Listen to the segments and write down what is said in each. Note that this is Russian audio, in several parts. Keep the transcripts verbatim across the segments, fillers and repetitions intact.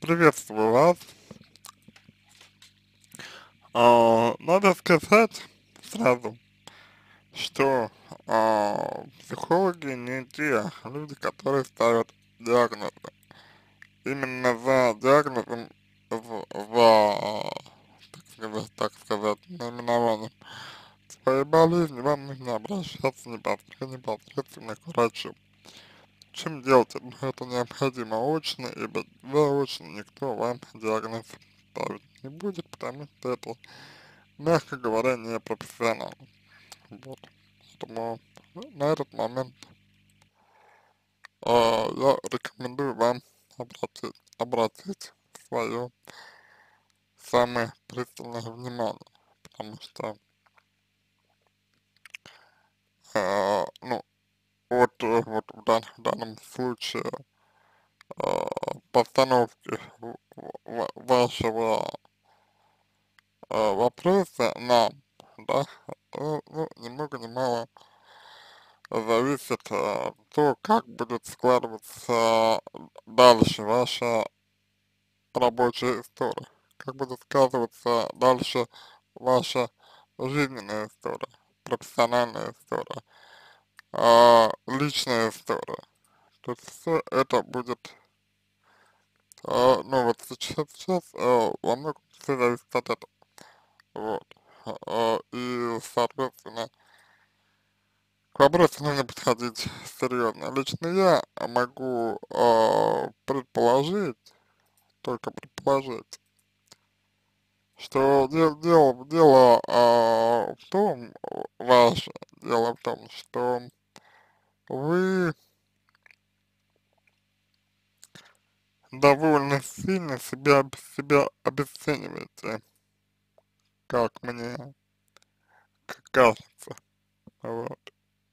Приветствую вас. А, надо сказать сразу, что а, психологи не те люди, которые ставят диагнозы. Именно за диагнозом, в- за, так сказать, так сказать, наименованием своей болезни вам нужно обращаться непосредственно, непосредственно к врачу. Чем делать это необходимо очно, ибо заочно никто вам диагноз ставить не будет, потому что это, мягко говоря, не профессионал. Вот. Поэтому ну, на этот момент а, я рекомендую вам обратить, обратить свое самое пристальное внимание, потому что, а, ну, вот, э, вот в, дан- в данном случае а, постановки в- в- вашего а, вопроса нам, да, э, ну, ни много ни мало зависит а, то, как будет складываться дальше ваша рабочая история, как будет сказываться дальше ваша жизненная история, профессиональная история, а, личная история. То есть все это будет, а, ну вот сейчас, сейчас а, во многом все зависит от этого. Вот. А, и, соответственно, к вопросу нужно подходить серьезно. Лично я могу а, предположить, только предположить, что дело, дело, дело а, в том, ваше дело в том, что вы довольно сильно себя, себя обесцениваете, как мне кажется. Вот.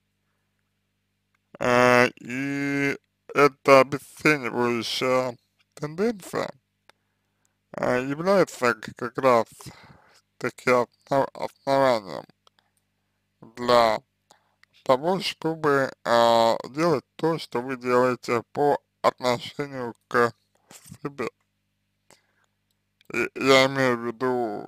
А, и эта обесценивающая тенденция а, является к- как раз таки основ- основанием для того, чтобы а, делать то, что вы делаете по отношению к себе. И я имею в виду,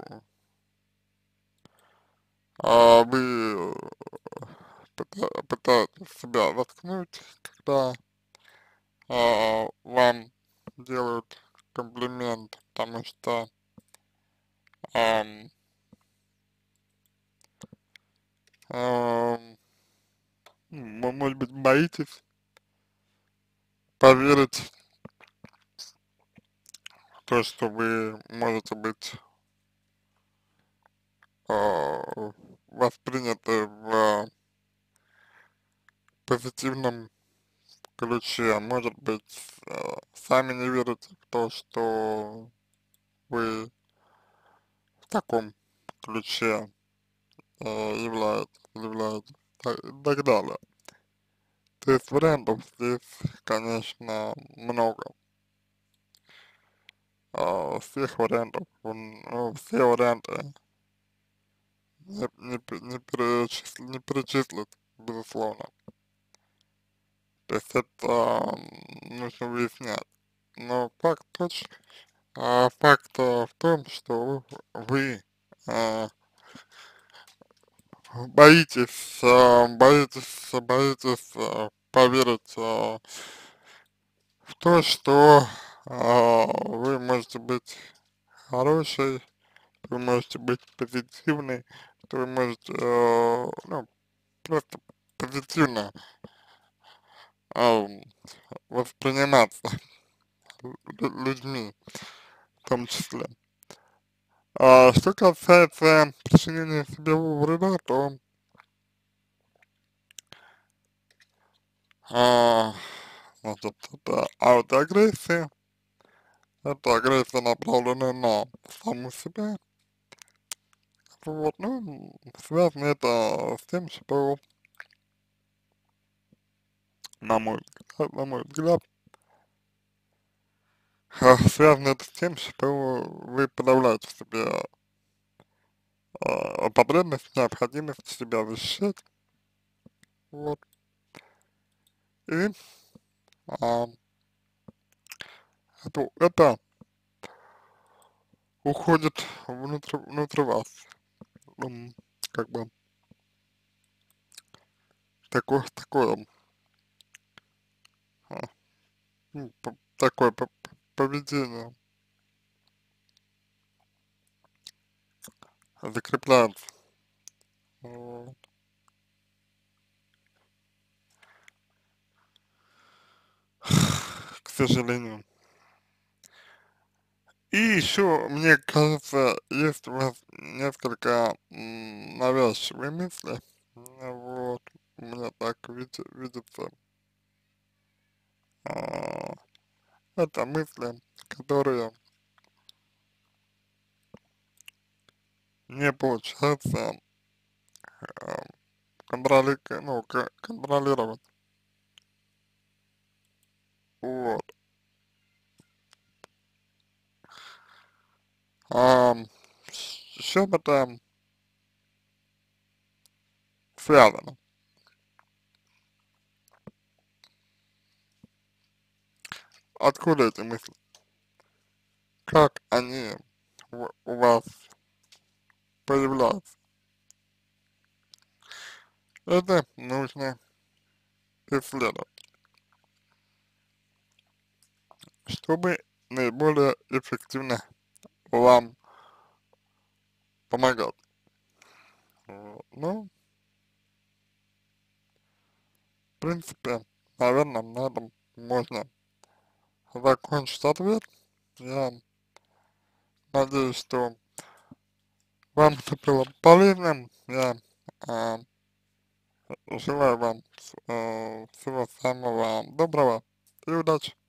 а, вы пыта- пытаетесь себя заткнуть, когда а, вам делают комплимент, потому что ам, ам, вы, может быть, боитесь поверить в то, что вы можете быть а, восприняты в позитивном ключе. Может быть, а, сами не верите в то, что вы в таком ключе а, являетесь, являетесь, так- и так далее. То есть вариантов здесь, конечно, много. А, всех вариантов, м, ну, все варианты не, не, пе- не, перечислить, не перечислить, безусловно. То есть это м, нужно выяснять. Но факт точно, а, факт а, в том, что вы а, боитесь, а, боитесь, боитесь а, поверить а, в то, что а, вы можете быть хорошей, вы можете быть позитивной, что вы можете, э, ну, просто позитивно ам, восприниматься лю- людьми в том числе. А что касается причинения себе вреда, то а, значит, это аутоагрессия, это агрессия, направленная на саму себя. Вот, ну, связано это с тем, что, на мой взгляд, на мой взгляд, а, связано это с тем, что вы подавляете в себе а, потребность, необходимость себя защищать, вот, и а, это, это уходит внутрь, внутрь вас. М, как бы такое, такое, а, ну, п- такое п- п- поведение закрепляется. Вот, к сожалению. И еще, мне кажется, есть у вас несколько м, навязчивые мысли. Вот, мне так види- видится. А, это мысли, которые не получается а, контроли, ну, к- контролировать. Вот. А, с чем это связано? Откуда эти мысли? Как они у, у вас появляются? Это нужно исследовать, чтобы наиболее эффективно вам помогать. Вот. Ну, в принципе, наверное, на этом можно закончить ответ. Я надеюсь, что вам это было полезным. Я а, желаю вам э, всего самого доброго и удачи.